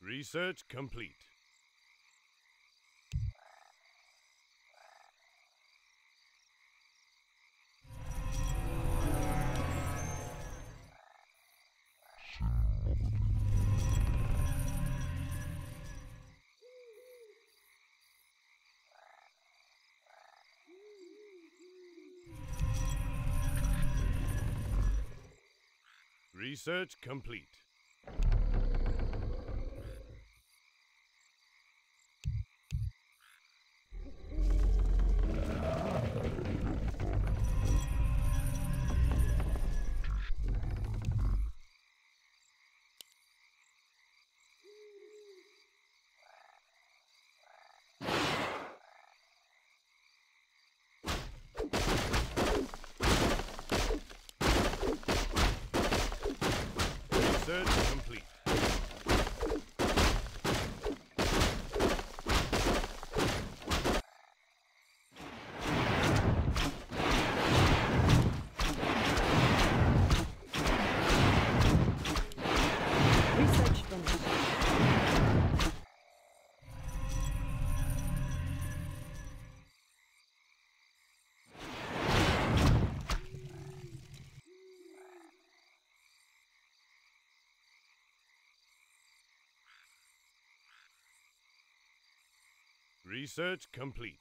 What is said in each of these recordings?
Research complete. Research complete. Research complete. Research finished. Research complete.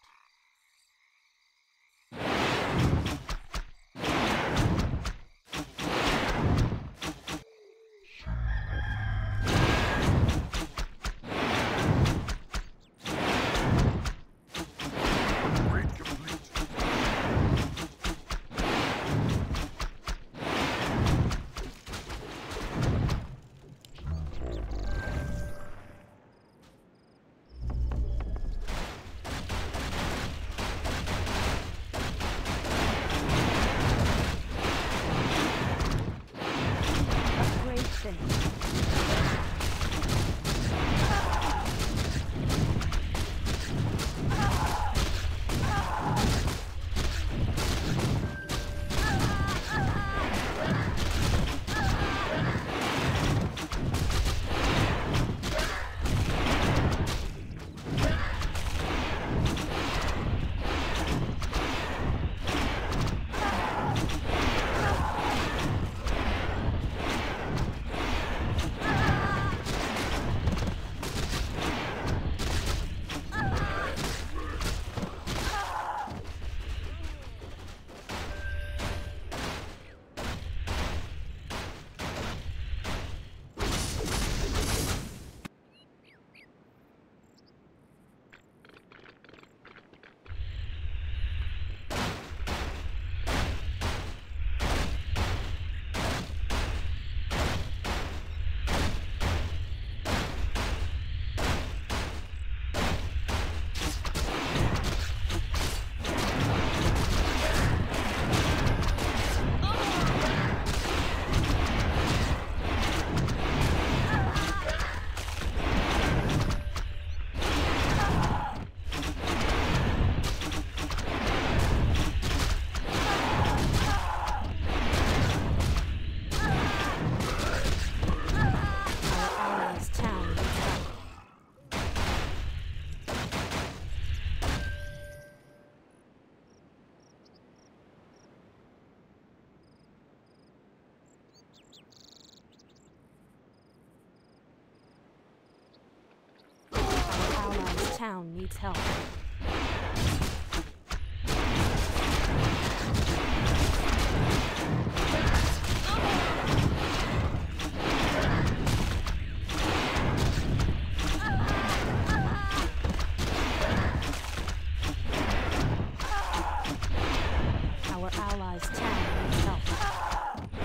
Upgrade complete. Upgrade finished. Our allies' town needs help. Our allies' town needs help. Our allies' town needs help.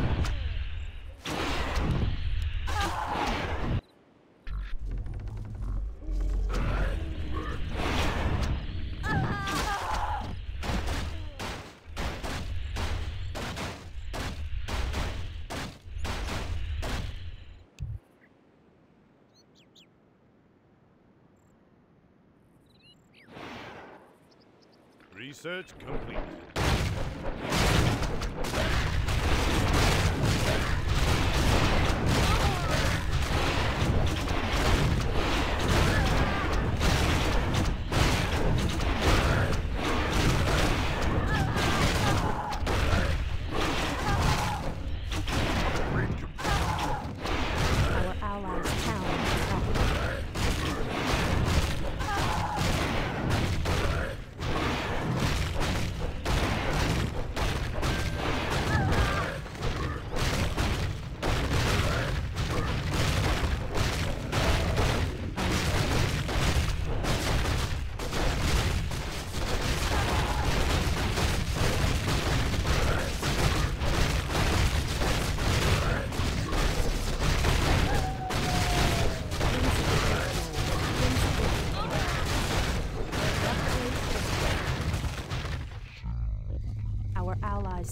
Research complete.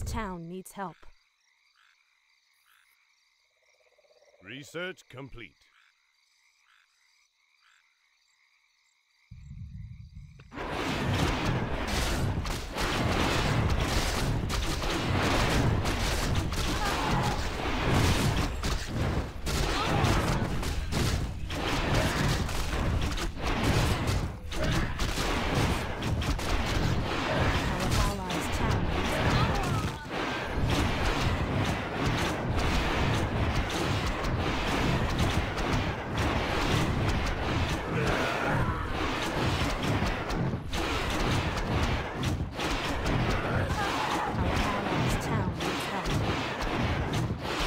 town needs help. Research complete. Our allies' town needs help. Our allies' town needs help.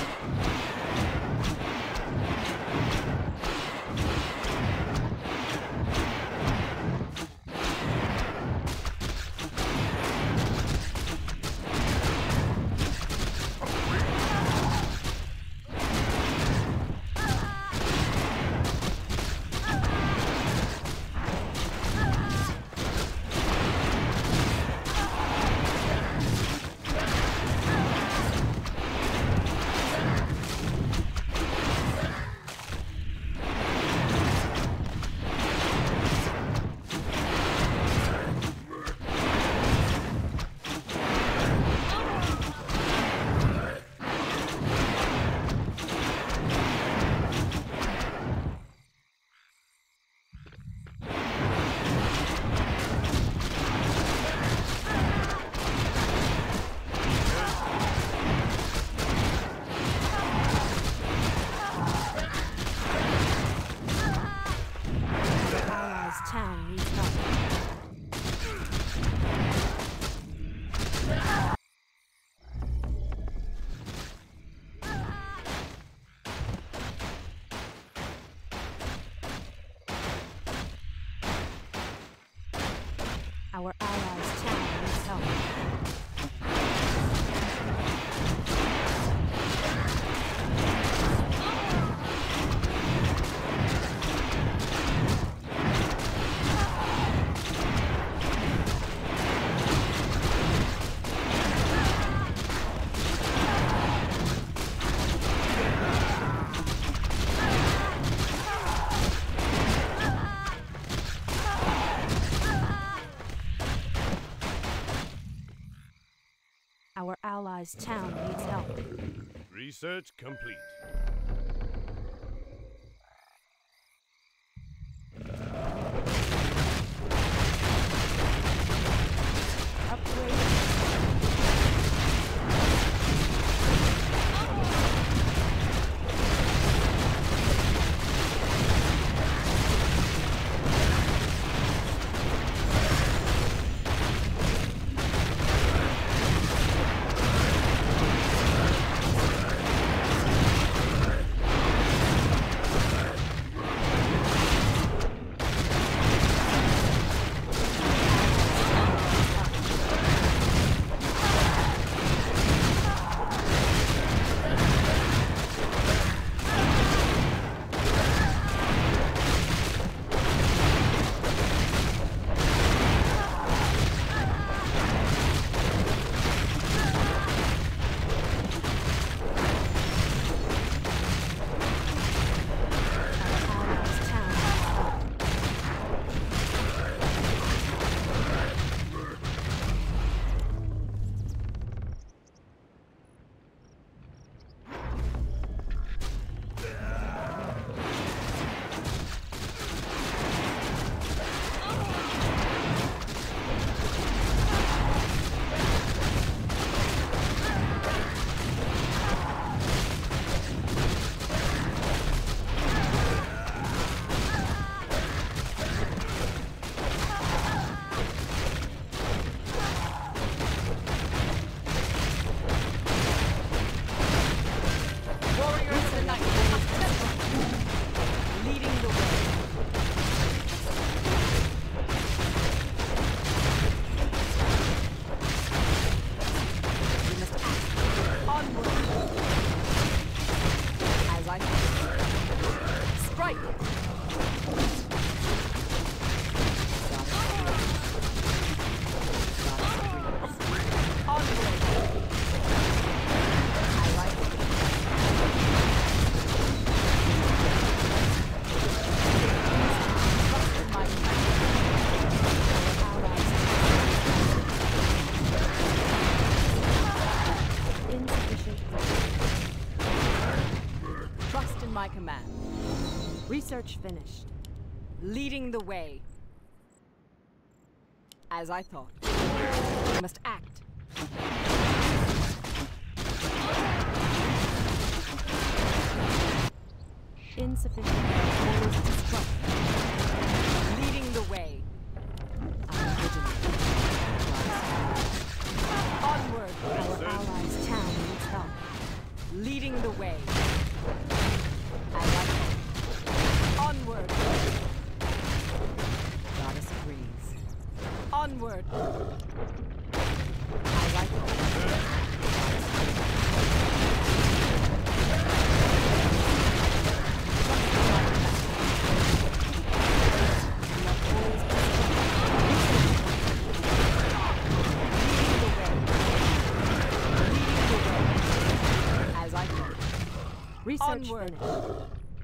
Our allies' town needs help. Our allies' town needs help. Our allies' town needs help. Research complete. Upgrade. Research finished. Leading the way. As I thought. We must act. Insufficient. Orders to strike. Leading the way. I'm vigilant. Onward. Our allies' town needs help. Leading the way. As I thought. Onward. Goddess agrees. Onward. As I thought. Research Onward. finished.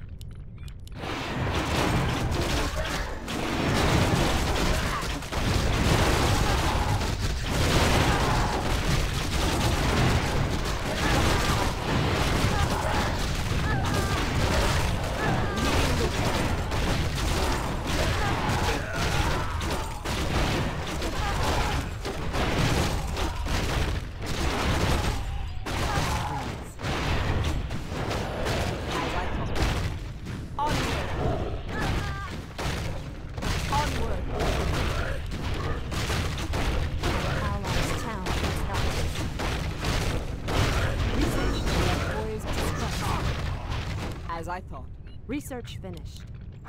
As I thought. Research finished.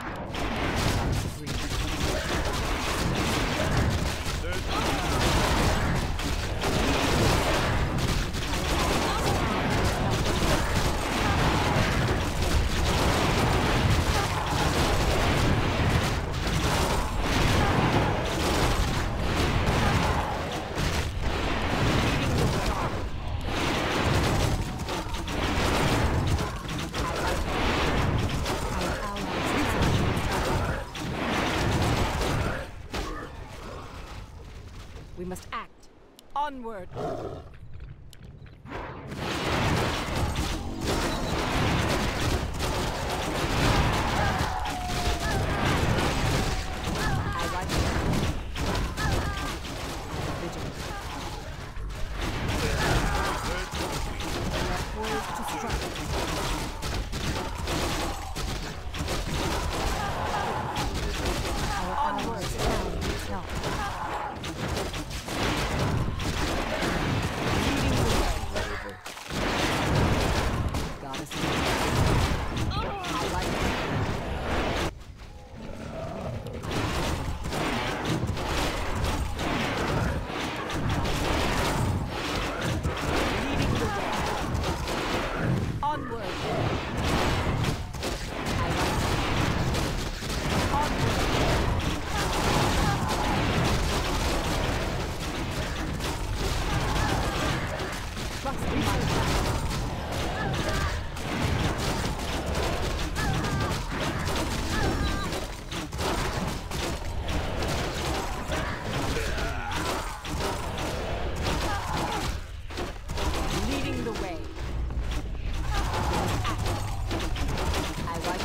We must act. Onward. As I vigilant. We are poised to strike. Our allies' town needs help. Leading the way. As I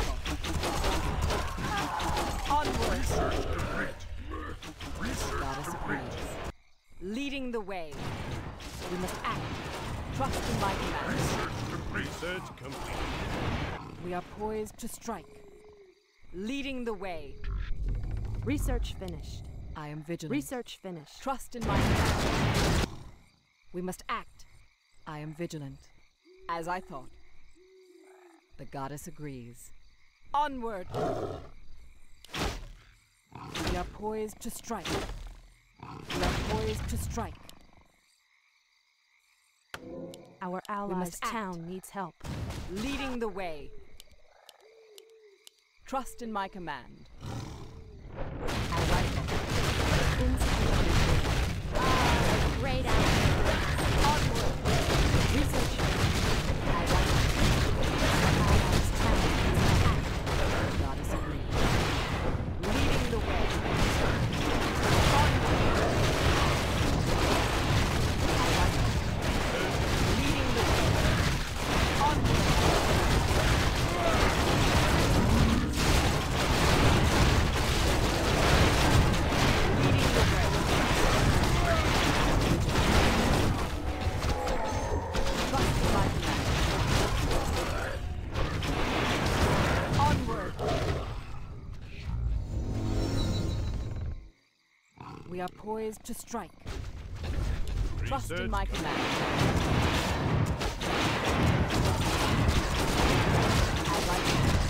thought. Onward. Research complete. Research Goddess complete. agrees. Leading the way. We must act. Trust in my command. Research complete. We are poised to strike. Leading the way. Research finished. I am vigilant. Research finished. Trust in my command. We must act. I am vigilant. As I thought. The goddess agrees. Onward. We are poised to strike. We are poised to strike. Our allies' must act. town needs help. Leading the way. Trust in my command. As I thought. Insufficient. Great onward. Research. As I Allies' town needs help. goddess agrees. Leading the way. Leading the way. Onward. We are poised to strike. Trust in Research my command. As I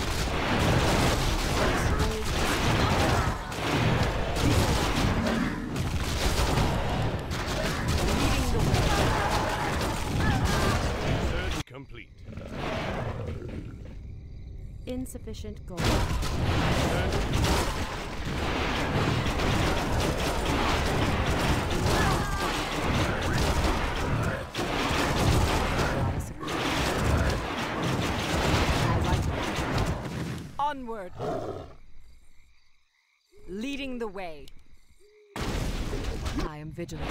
leading the way. Research complete. Insufficient gold. Onward. Leading the way. I am vigilant.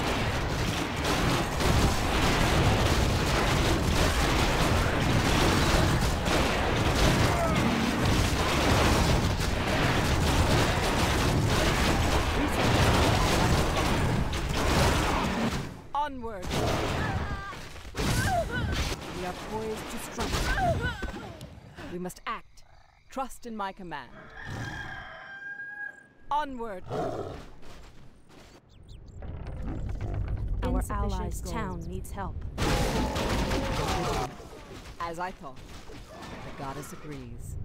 Onward. We are poised to strike. We must act. Trust in my command. Onward. Our Insufficient allies' gold. town needs help. As I thought, the goddess agrees.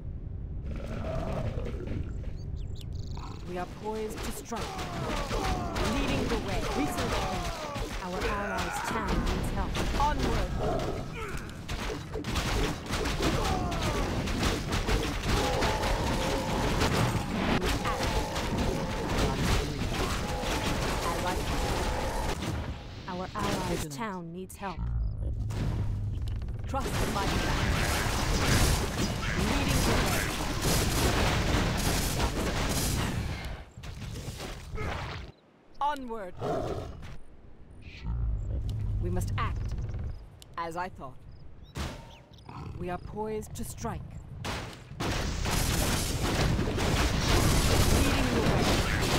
We are poised to strike. Leading the way. Research finished. Our allies' town needs help. Onward. As I thought, Our allies' Vigilant. town needs help. trust in my command. Leading the way. Onward. We must act. As I thought. We are poised to strike. Leading the way.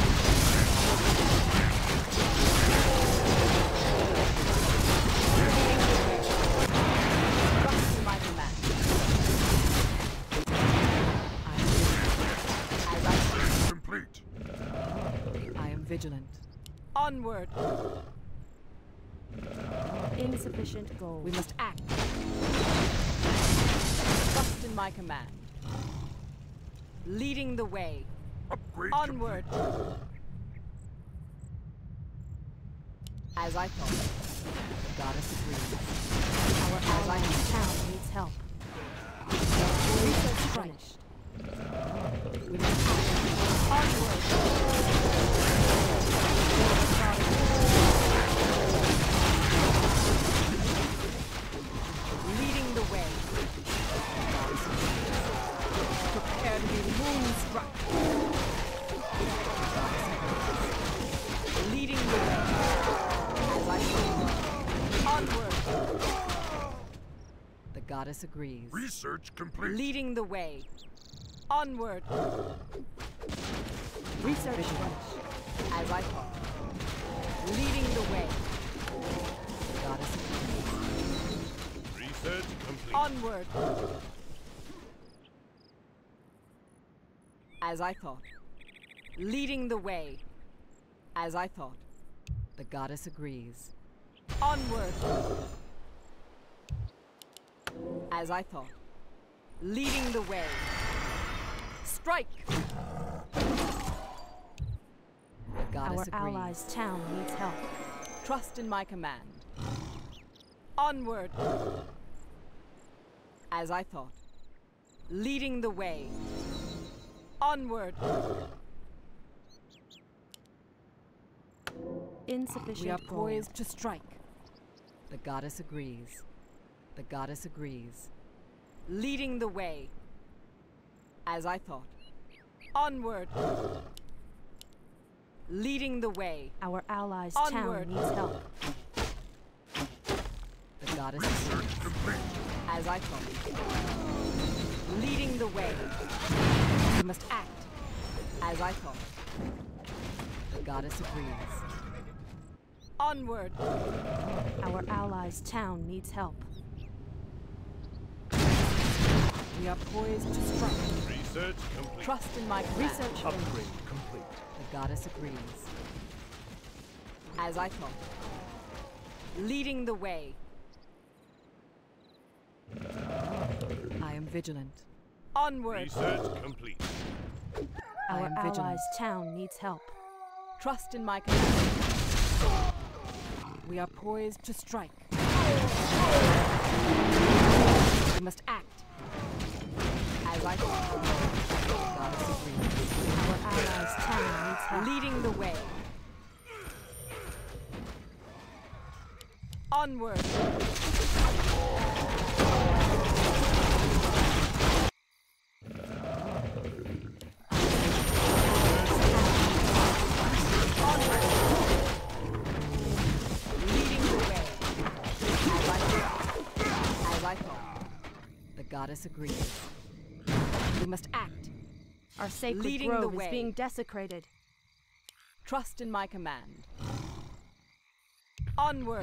Trust in my command. Complete. I am vigilant. Onward. Insufficient gold. We must act. Trust in my command. Leading the way. Upgrade Onward. As I thought. The goddess agrees. Our allies' town needs help. Research finished. We must act. Onward. Leading the way. Prepare to be moonstruck. Leading the way. As I go. Onward. The goddess agrees. Research complete. Leading the way. Onward. Research Vision. finished. As I thought. Leading the way. The goddess agrees. Research complete. Onward. As I thought. Leading the way. As I thought. The goddess agrees. Onward. As I thought. Leading the way. Strike! The goddess Our agrees. allies' town needs help. Trust in my command. Onward. As I thought. Leading the way. Onward. Insufficient We are gold. poised to strike. The goddess agrees. The goddess agrees. Leading the way. As I thought. Onward. Leading the way. Our allies' Onward. town needs help. The goddess agrees. Research complete. As I thought. Leading the way. We must act. As I thought. The goddess agrees. Onward. Our allies' town needs help. We are poised to strike. Research complete. Trust in my command. Research Upgrade finished. complete. The goddess agrees. As I thought. Leading the way. I am vigilant. Onward! Research complete. I Our am vigilant. allies' town needs help. Trust in my command. We are poised to strike. We must act. As I thought. Goddess agrees. Our allies' town needs help. Leading the way. Onward! Leading the way. As I thought. The goddess agrees. We must act. Our sacred Leading the grove is way. being desecrated. Trust in my command. Onward!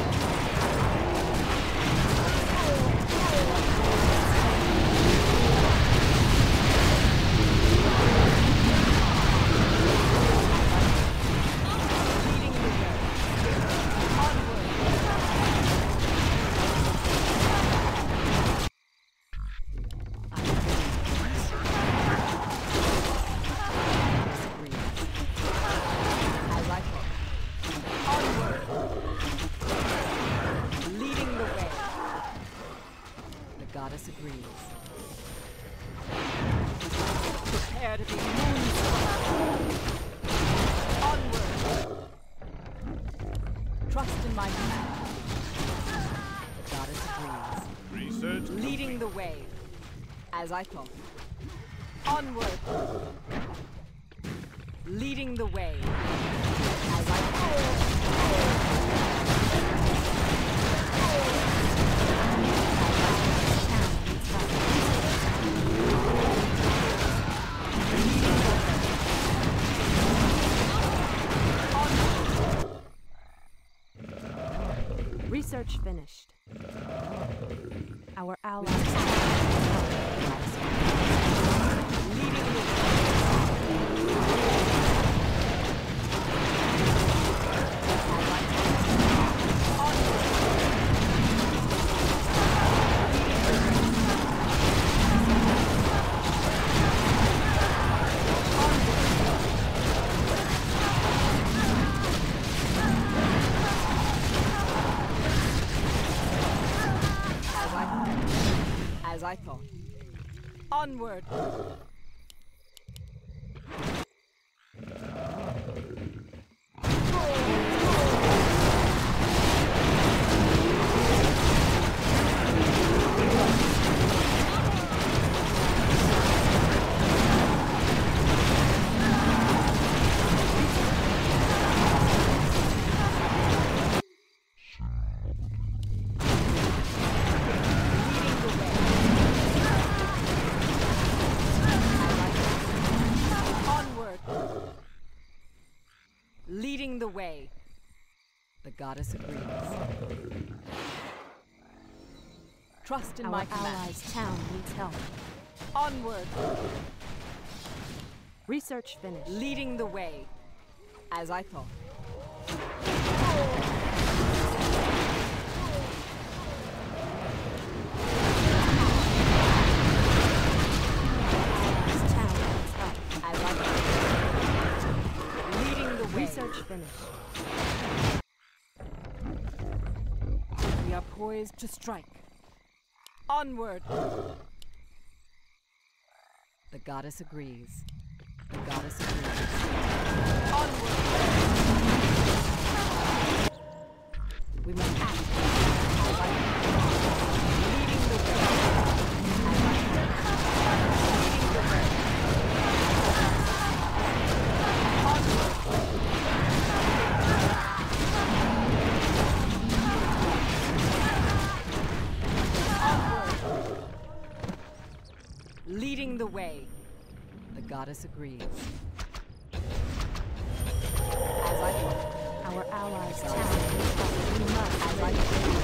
Leading the way. Onward! Disagree. As I thought. Onward! Leading the way. The goddess agrees. Prepare to be moonswallowed. Onward! Trust in my command. The goddess agrees. Research Leading the way. As I thought. Onward! Leading the way. As I thought. Research finished. Our allies' Leading the way. As I thought. Onward! Leading the way. The goddess agrees. Trust in my Our command. allies' town needs help. Onward! Research finished. Leading the way. As I thought. This town needs help. As I thought. Leading the way. Research finished. We are poised to strike. Onward! The goddess agrees. The goddess agrees. Onward! We must act. As I leading the way. As I leading the way. Onward! Leading the way. The goddess agrees. As I thought. Our allies' town needs help. We must As I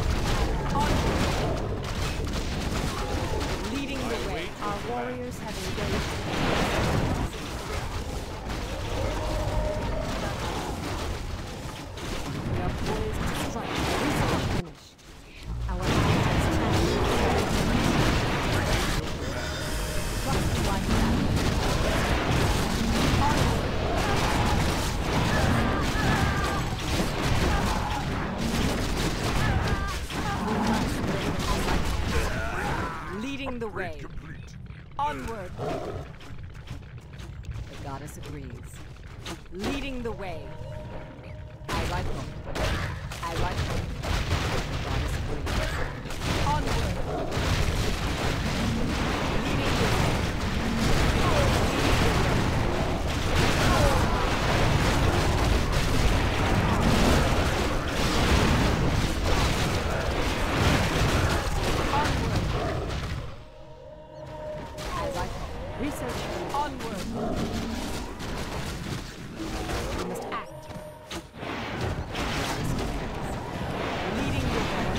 thought. Leading the way. Our warriors have engaged. goddess agrees. Leading the way. As I thought. As I thought. The goddess agrees. Onward. Leading the way. Research. Onward. We must act. Leading the way.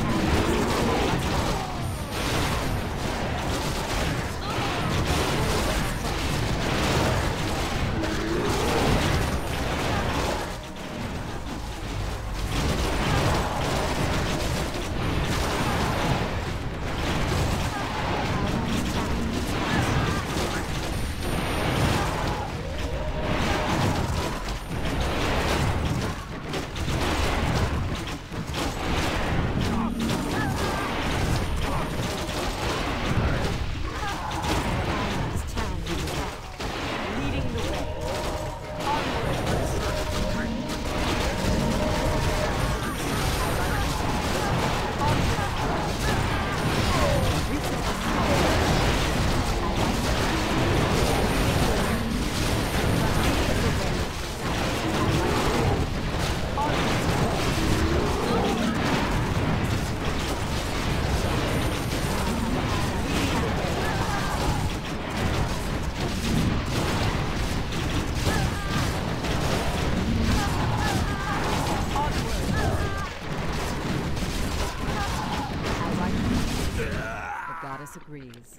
Agrees.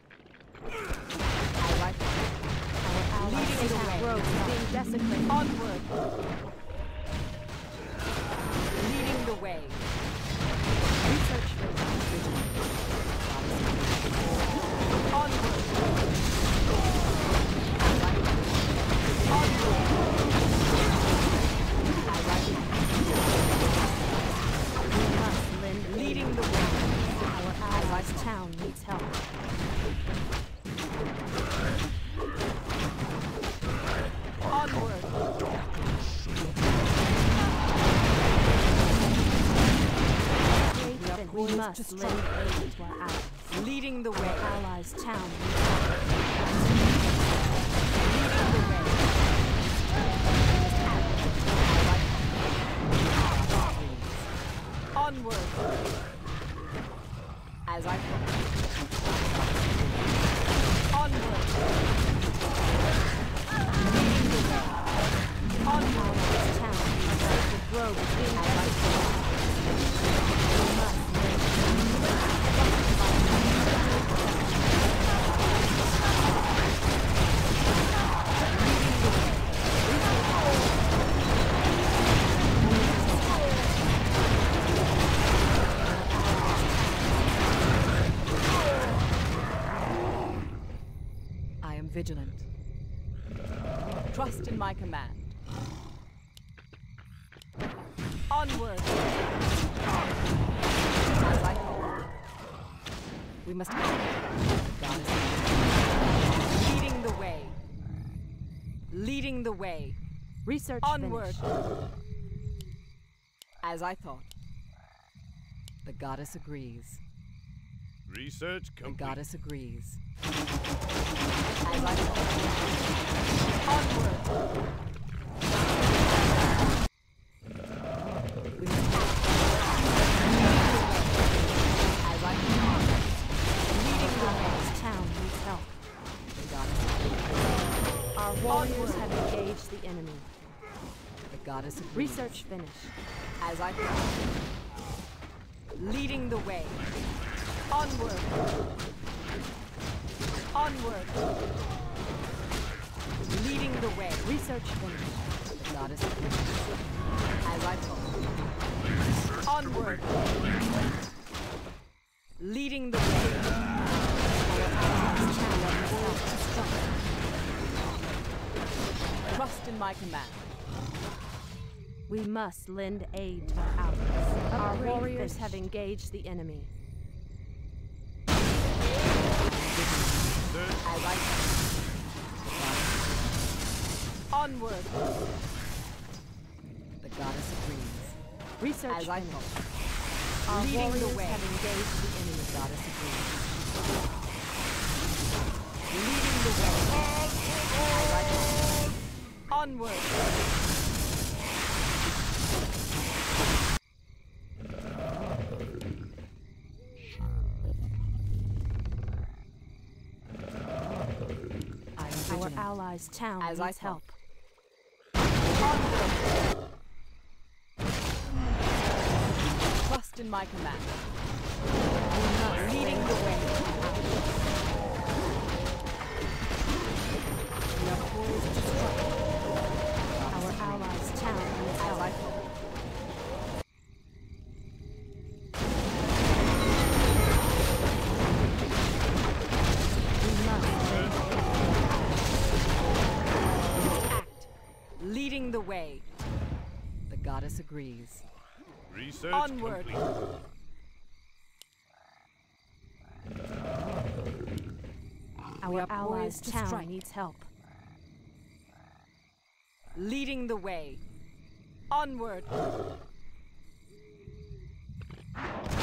I like it. Our allies leading the way. Being desecrated. Onward. Leading the way. Research onward. I like it. Onward. I like it. We must lend leading the way. Our allies' town needs help. Onward. We must lend aid to our allies. Leading the way. Our allies' town needs help. Leading the way. Onward. As I thought. Onward. Leading the way. Onward. This town needs to grow within as I thought. We must vigilant. Trust in my command. Onward! As I call. We must act. Leading the way. Leading the way. Research onward. Finished. As I thought. The goddess agrees. Research complete. The goddess agrees. As I onward. We must act. As I leading the way. This town needs help. The goddess agrees. Our warriors have engaged the enemy. The goddess agrees. Research finished. As I leading the way. Onward. Onward. Leading the way. Research finished. The goddess agrees. As I told. Onward. Leading the way. Trust in my command. We must lend aid to our allies. Our warriors have engaged the enemy. As I Onward. The goddess agrees. Research as I thought. Our leading the way. Have engaged the enemy. The goddess agrees. Leading the way. As I thought. Onward. Our allies' town as needs I help. Trust in my command. Leading the way. We are poised to strike. Our allies' town needs help. As I thought. Leading the way. The goddess agrees. Research Onward. complete. Our allies' poised to town strike. needs help. Leading the way. Onward.